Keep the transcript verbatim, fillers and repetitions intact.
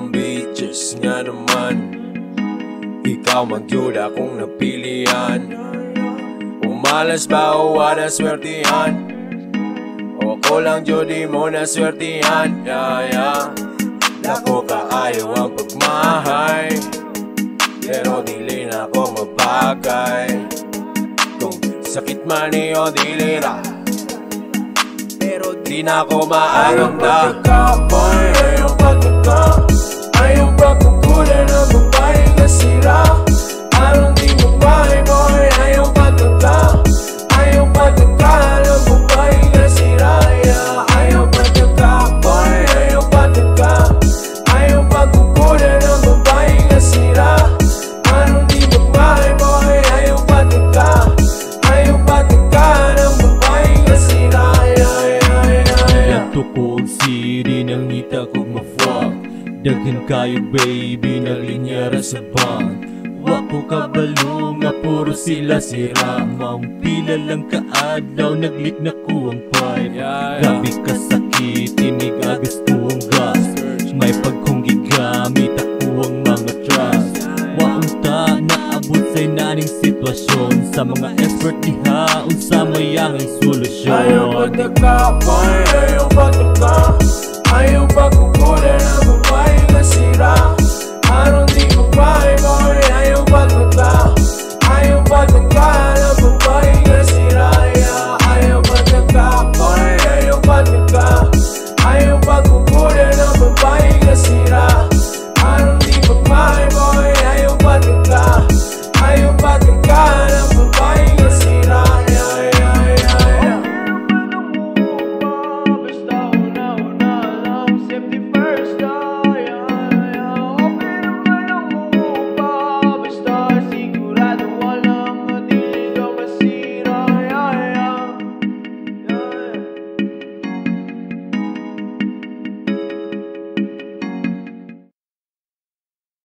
Palm Beaches nga naman. Ikaw magyud akong napilian. Umalas ba o wala swertihan? O ko lang jud di mo na swertihan. Yeah, yeah. Dako ka ayaw ang pagmahay, pero dili na ako mabagay. Kung sakit man iyo dili ra, pero di na ako maaranda. Boy, ayaw pagkaka, ayaw pagkukulan ang babae na sira. Anong di babae, boy, ayaw pagkaka, ayaw pagkaka ng babae na sira. Yeah, ayaw pagkaka, boy, ayaw pagkaka, ayaw pagkukulan ng babae na sira. Anong di babae, boy, ayaw pagkaka, ayaw pagkaka ng babae na sira. Yeah, yeah, yeah, yeah. Tukog siri nang ngita kog ma-fuck. Daghan kayo baby na linyara sa bang. Wako kabalo nga puro sila sira. Mampila lang kaadlaw naglit na ko ang pipe. Gabi kasakit tinig agas ko ang gas. May pagkong gigamit ako ang mga trust. Waunta naabot sa'y naning sitwasyon. Sa mga expert ni